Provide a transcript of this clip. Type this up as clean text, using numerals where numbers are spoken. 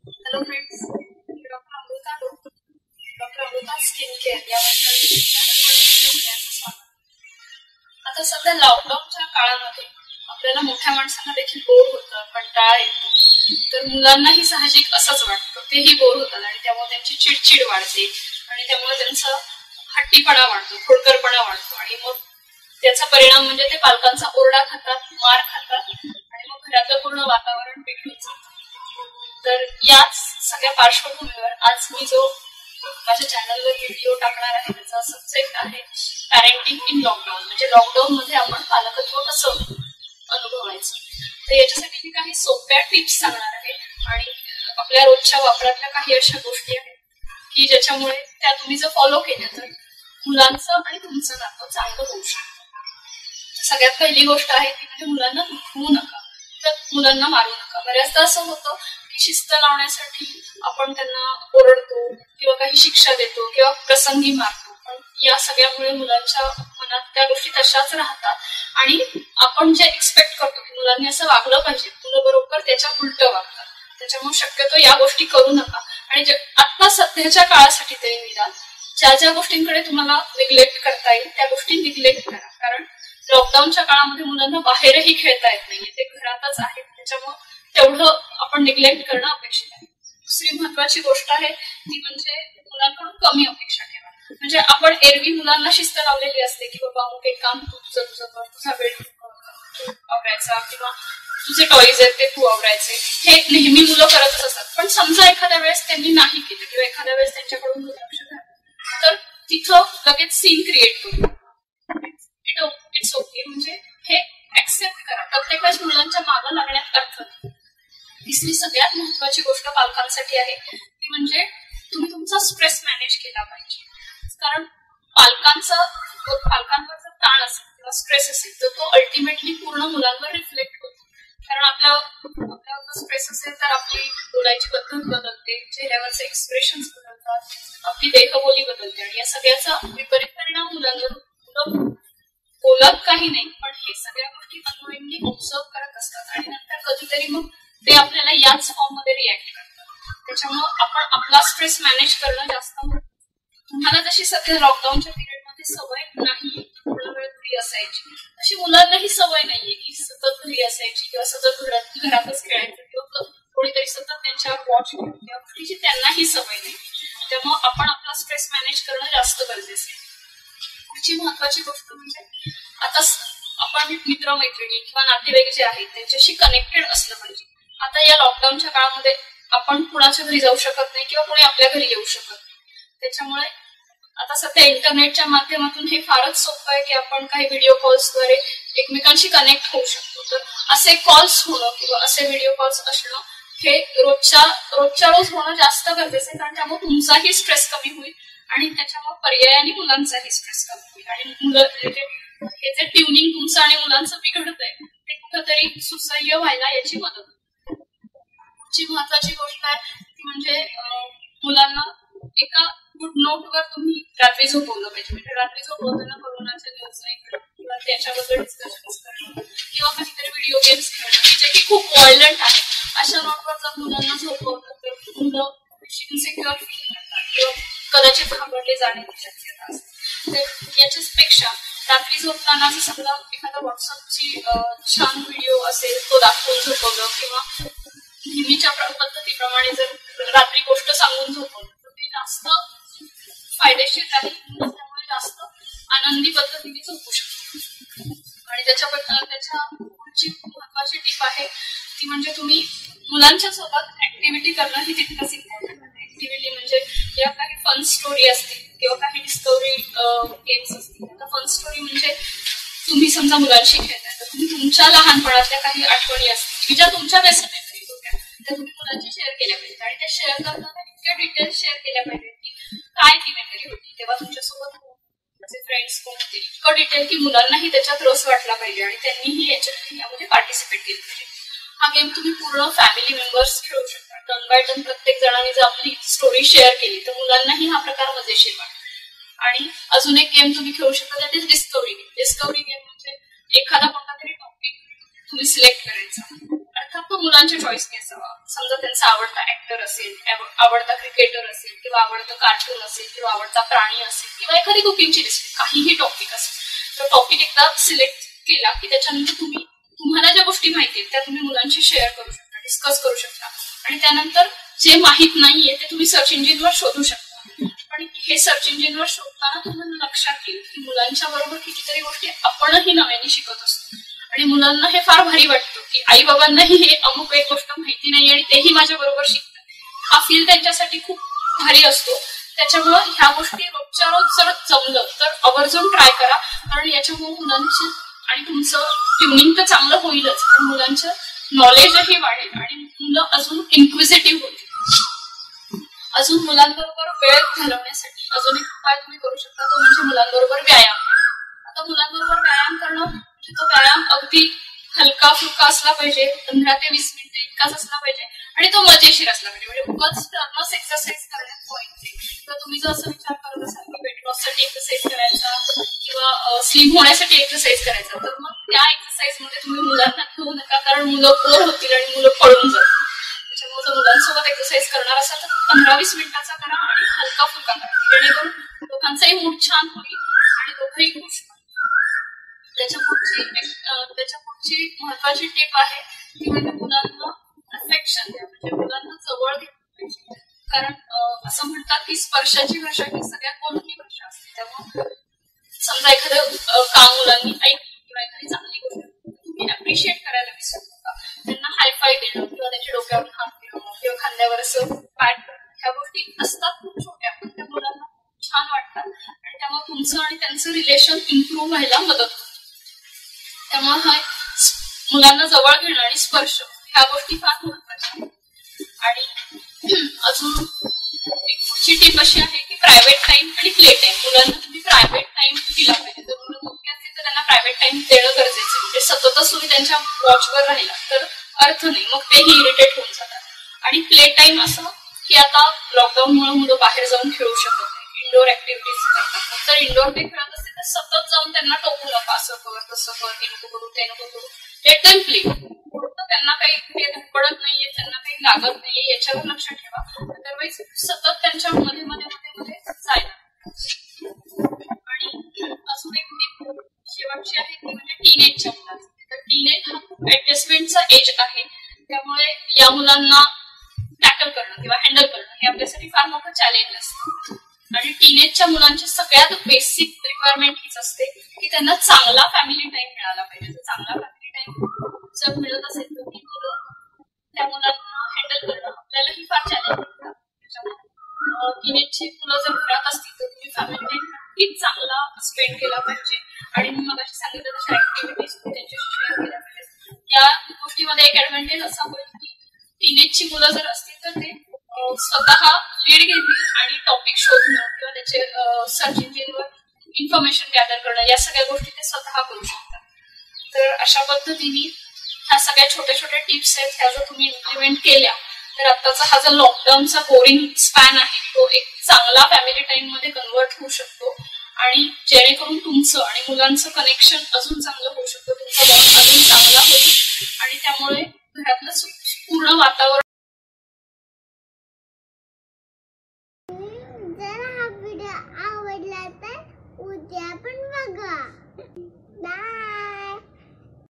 Hello friends, मी doctor Amrita doctor Amrita skin care या स्वागत. आता सध्या लॉकडाऊनच्या काळामध्ये आपल्याला मोठ्या माणसांना देखील बोर होतं, कंटाळा येतो, तर मुलांनाही साहजिक असंच वाटतं. तेही बोर होतात आणि त्यामुळे त्यांची चिडचिड वाढते आणि त्यामुळे त्यांचा हट्टीपणा वाढतो, खोडकरपणा वाढतो आणि मग त्याचा परिणाम म्हणजे ते पालकांचा ओरडा खातात, मार खातात आणि मग घरातलं पूर्ण वातावरण बिघडून जातं. तर याच सगळ्या पार्श्वभूमीवर आज मी जो माझ्या चॅनलवर व्हिडिओ टाकणार आहे त्याचा सब्जेक्ट आहे पॅरेंटिंग इन लॉकडाऊन. म्हणजे लॉकडाऊन मध्ये आपण पालकत्व कसं अनुभवायचं. तर याच्यासाठी मी काही सोप्या टिप्स सांगणार आहे आणि आपल्या रोजच्या वापरातल्या काही अशा गोष्टी आहेत की ज्याच्यामुळे त्या तुम्ही जर फॉलो केल्या तर मुलांचं आणि तुमचं नातं चांगलं होऊ शकतं. सगळ्यात पहिली गोष्ट आहे ती म्हणजे मुलांना दुखवू नका, तर मुलांना मारू नका. बऱ्याचदा असं होतं की शिस्त लावण्यासाठी आपण त्यांना ओरडतो किंवा काही शिक्षा देतो किंवा प्रसंगी मारतो, पण या सगळ्यामुळे मुलांच्या मनात त्या गोष्टी तशाच राहतात आणि आपण जे एक्सपेक्ट करतो की मुलांनी असं वागलं पाहिजे, मुलं बरोबर त्याच्या उलटं वागतात. त्याच्यामुळे शक्यतो या गोष्टी करू नका आणि आता सध्याच्या काळासाठी तरी निदान ज्या ज्या गोष्टींकडे तुम्हाला निग्लेक्ट करता येईल त्या गोष्टी निग्लेक्ट करा. कारण लॉकडाऊनच्या काळामध्ये मुलांना बाहेरही खेळता येत नाहीये, ते घरातच आहेत, त्याच्यामुळे तेवढं आपण निग्लेक्ट करणं अपेक्षित आहे. दुसरी महत्वाची गोष्ट आहे ती म्हणजे मुलांकडून कमी अपेक्षा ठेवा. म्हणजे आपण एरवी मुलांना शिस्त लावलेली असते की बाबा अमुक एक काम तू तुझं तुझं कर, तुझा वेळ तू आवरायचा किंवा तुझे टॉईज आहेत ते तू आवरायचे, हे नेहमी मुलं करतच असतात. पण समजा एखाद्या वेळेस त्यांनी नाही केलं किंवा एखाद्या वेळेस त्यांच्याकडून दुर्लक्ष झालं तर तिथं लगेच सीन क्रिएट करू. इट्स ओके, म्हणजे हे ऍक्सेप्ट करा. प्रत्येक वेळेस मुलांच्या मागं लागण्यात अर्थ नाही. तिसरी सगळ्यात महत्वाची गोष्ट पालकांसाठी आहे ती म्हणजे तुम्ही तुमचा स्ट्रेस मॅनेज केला पाहिजे. कारण पालकांवर जर ताण असेल किंवा स्ट्रेस असेल तर तो अल्टिमेटली पूर्ण मुलांवर रिफ्लेक्ट होतो. कारण आपल्यावर स्ट्रेस असेल तर आपली बोलायची पद्धत बदलते, चेहऱ्यावरचे एक्सप्रेशन बदलतात, आपली देहबोली बदलते आणि या सगळ्याचा विपरीत परिणाम मुलांवर होतो. बोलत काही नाही पण हे सगळ्या गोष्टी अनोइंगली ऑब्झर्व करत असतात आणि नंतर कधीतरी मग ते आपल्याला याच फॉर्म मध्ये रिॲक्ट करतात. त्याच्यामुळे आपण आपला स्ट्रेस मॅनेज करणं जास्त महत्त्वाचं. तुम्हाला जशी सध्या लॉकडाऊनच्या पिरियड मध्ये सवय नाही थोडा वेळ घरी असायची, तशी मुलांनाही सवय नाहीये की सतत घरी असायची किंवा सतत घरातच खेळायचं किंवा कोणीतरी सतत त्यांच्यावर वॉच घेऊन या गोष्टीची त्यांनाही सवय नाही. त्यामुळे आपण आपला स्ट्रेस मॅनेज करणं जास्त गरजेचं आहे. पुढची महत्वाची गोष्ट म्हणजे आता आपण मित्रमैत्रिणी किंवा नातेवाईक जे आहेत त्यांच्याशी कनेक्टेड असलं पाहिजे. आता या लॉकडाऊनच्या काळामध्ये आपण कुणाच्या घरी जाऊ शकत नाही किंवा कोणी आपल्या घरी येऊ शकत नाही. त्याच्यामुळे आता सध्या इंटरनेटच्या माध्यमातून हे फारच सोपं आहे की आपण काही व्हिडिओ कॉल्सद्वारे एकमेकांशी कनेक्ट होऊ शकतो. तर असे कॉल्स होणं किंवा असे व्हिडिओ कॉल्स असणं हे रोजच्या रोज होणं जास्त गरजेचं आहे. कारण त्यामुळे तुमचाही स्ट्रेस कमी होईल आणि त्याच्यामुळे पर्यायाने मुलांचाही स्ट्रेस कमी होईल आणि मुलं हे जे ट्युनिंग तुमचं आणि मुलांचं बिघडतंय ते कुठंतरी सुसह्य व्हायला याची मदत होईल. पुढची महत्वाची गोष्ट आहे ती म्हणजे मुलांना एका गुड नोटवर तुम्ही रात्री झोपवलं पाहिजे. म्हणजे रात्री झोपवताना कोरोनाच्या न्यूज ऐकणं किंवा त्याच्याबद्दल डिस्कशन्स करणं किंवा काहीतरी व्हिडिओ गेम्स खेळणं की जे की खूप व्हायलंट आहे अशा नोटवर जर मुलांना झोपवलं तर मुलं इन्सिक्युअर फील करतात किंवा कदाचित घाबरले जाण्याची शक्यता असते. तर याच्यापेक्षा रात्री झोपताना जर समजा एखादा व्हॉट्सअपची छान व्हिडिओ असेल तो दाखवून झोपवलं किंवा नेहमीच्या पद्धतीप्रमाणे जर रात्री गोष्ट सांगून झोपवलं तर ते जास्त फायदेशीर राहील. त्यामुळे जास्त आनंदी पद्धतीने झोपू शकतो. आणि त्याच्या पुढची महत्वाची टीप आहे ती म्हणजे तुम्ही मुलांच्या सोबत ऍक्टिव्हिटी करणं ही तितकंच इम्पॉर्टंट आहे. ऍक्टिव्हिटी म्हणजे या काही फन स्टोरी असतील किंवा काही डिस्कवरी गेम्स असतील. आता फन स्टोरी म्हणजे तुम्ही समजा मुलांशी खेळताय तर तुम्ही तुमच्या लहानपणातल्या काही आठवणी असतील की ज्या तुमच्या बेस्ट मेमरीज होत्या त्या तुम्ही मुलांशी शेअर केल्या पाहिजेत आणि त्या शेअर करताना इतक्या डिटेल्स शेअर केल्या पाहिजेत की काय ती मेमरी होती तेव्हा तुमच्यासोबत फ्रेंड्स कोण होते, इतकं डिटेल की मुलांनाही त्याच्यात रस वाटला पाहिजे आणि त्यांनीही यामध्ये पार्टिसिपेट केलं पाहिजे. हा गेम तुम्ही पूर्ण फॅमिली मेंबर्स खेळू शकता. टर्न बाय टर्न प्रत्येक जणांनी जर आपली स्टोरी शेअर केली तर मुलांनाही हा प्रकार मजेशीर वाटतो. आणि अजून एक गेम तुम्ही खेळू शकता that is discovery game. Discovery game म्हणजे एखादा कोणता तरी टॉपिक तुम्ही सिलेक्ट करायचा आणि अर्थात तो मुलांच्या चॉईसने असावा. समजा त्यांचा आवडता ऍक्टर असेल, आवडता क्रिकेटर असेल, किंवा आवडतं कार्टून असेल, किंवा आवडता प्राणी असेल, किंवा एखादी कुकिंगची रेसिपी, काहीही टॉपिक असेल, तो टॉपिक एकदा सिलेक्ट केला की त्याच्यानंतर तुम्हाला ज्या गोष्टी माहिती आहेत त्या तुम्ही मुलांशी शेअर करू शकता, डिस्कस करू शकता. आणि त्यानंतर जे माहित नाहीये ते तुम्ही सर्च इंजिनवर शोधू शकता. पण हे सर्च इंजिनवर शोधताना तुम्हाला लक्षात येईल की मुलांच्या बरोबर कितीतरी गोष्टी आपणही नव्याने शिकत असतो. आणि मुलांना हे फार भारी वाटतं की आई बाबांनाही हे अमुक एक गोष्ट माहिती नाही आणि तेही माझ्या बरोबर शिकतात. हा फील त्यांच्यासाठी खूप भारी असतो. त्याच्यामुळे ह्या गोष्टी रोजच्या रोज जर जमलं तर आवर्जून ट्राय करा. कारण याच्यामुळे मुलांची आणि तुमचं ट्युनिंग तर चांगलं होईलच, पण मुलांचं नॉलेजही वाढेल आणि मुलं अजून इन्क्विजिटिव्ह होतील. अजून मुलांबरोबर वेळ घालवण्यासाठी अजून एक उपाय तुम्ही करू शकता, तो म्हणजे मुलांबरोबर व्यायाम. आता मुलांबरोबर व्यायाम करणं म्हणजे तो व्यायाम अगदी हलका फुलका असला पाहिजे, 15 ते 20 मिनिटं इतकाच असला पाहिजे आणि तो मजेशीर असला पाहिजे. म्हणजे उगाच टर्नस एक्सरसाइज करण्यात पॉईंट नाही. तर तुम्ही जर असं विचार करत असाल की वेट लॉससाठी एक्सरसाइज करायचा किंवा स्लिम होण्यासाठी एक्सरसाइज करायचा, तर मग त्या एक्सरसाइज मध्ये तुम्ही मुलांना घेऊ नका, कारण मुलं बोर होतील आणि मुलं पळून जातील. त्याच्यामुळे जर मुलांसोबत एक्सरसाइज करणार असाल तर 15-20 मिनिटाचा करा आणि हलका फुलका करा, जेणेकरून दोघांचाही मूड छान होईल आणि दोघंही खुश होईल. त्याच्या पुढची महत्वाची टिप आहे ती म्हणजे मुलांना अफेक्शन द्या, म्हणजे मुलांना जवळ घेतलं पाहिजे. कारण असं म्हणतात की स्पर्शाची भाषा ही सगळ्यात मोठी भाषा असते. त्यामुळे समजा एखादं काम मुलांनी ऐकलं किंवा एखादी चांगली गोष्ट तुम्ही अप्रिशिएट करायला विसरू नका. त्यांना हायफाय देणं किंवा त्यांच्या डोक्यावर हात फिरवणं किंवा खांद्यावर असं पॅट करणं, ह्या गोष्टी असतात खूप छोट्या, पण त्या मुलांना छान वाटतात आणि त्यामुळे तुमचं आणि त्यांचं रिलेशन इम्प्रूव्ह व्हायला मदत होते. त्यामुळे हा मुलांना जवळ घेणं आणि स्पर्श ह्या गोष्टी फार महत्वाच्या. आणि अजून एक पुढची टीप अशी आहे की प्रायव्हेट टाइम आणि प्ले टाइम. मुलांना तुम्ही प्रायव्हेट टाइम दिला पाहिजे. जर मुलं मोठी असतील तर त्यांना प्रायव्हेट टाइम देणं गरजेचं आहे. म्हणजे सततच तुम्ही त्यांच्या वॉचवर राहिला तर अर्थ नाही, मग तेही इरिटेट होऊन जातात. आणि प्ले टाइम असं की आता लॉकडाऊनमुळे मुलं बाहेर जाऊन खेळू शकत नाही, इंडोर ऍक्टिव्हिटीज करतात. तर इंडोर ते खेळत असतील तर सतत जाऊन त्यांना टोकू नका, असं कर तसं कर, हे नको करू ते नको करू. Let them play. त्यांना काही पडत नाहीये, त्यांना काही लागत नाहीये याच्यावर लक्ष ठेवा. अदरवाईज सतत त्यांच्या मध्ये मध्ये मध्ये मध्ये जायला. आणि अजून एक टीप शेवटची आहे ती म्हणजे टीनेजच्या मुलांची. तर टीनेज हा ऍडजस्टमेंटचा एज आहे, त्यामुळे या मुलांना टॅकल करणं किंवा हँडल करणं हे आपल्यासाठी फार मोठं चॅलेंज असतं. आणि टीनेजच्या मुलांची सगळ्यात बेसिक रिक्वायरमेंट हीच असते की त्यांना चांगला फॅमिली टाइम मिळाला पाहिजे. चांगला फॅमिली टाइम जर मिळत असेल तर ती मुलं त्या मुलांना हँडल करणं आपल्यालाही फार चॅलेंज असतात. त्याच्यामुळे टीनेजची मुलं जर घरात असतील तर तुम्ही फॅमिली टाइम नक्कीच चांगला स्पेंड केला पाहिजे. आणि मी मगाशी सांगितलं तशा ऍक्टिव्हिटीज त्यांच्याशी शेअर केल्या पाहिजे. या गोष्टीमध्ये एक ऍडव्हान्टेज असा होईल की टीनेजची मुलं जर असतील तर ते स्वतः लीड घेतील आणि टॉपिक शोधणं किंवा त्याचे सर्च इंजिनवर इन्फॉर्मेशन गॅदर करणं या सगळ्या गोष्टी ते स्वतः करू शकतात. तर अशा पद्धतीने ह्या सगळ्या छोट्या छोट्या टिप्स आहेत, ह्या जर तुम्ही इम्प्लिमेंट केल्या तर आताचा हा जो लॉकडाऊनचा बोरिंग स्पॅन आहे तो एक चांगला फॅमिली टाइम मध्ये कन्वर्ट होऊ शकतो. आणि जेणेकरून तुमचं आणि मुलांचं कनेक्शन अजून चांगलं होऊ शकतं, तुमचा बॉन्ड अजून चांगला होईल आणि त्यामुळे घरातलं पूर्ण वातावरण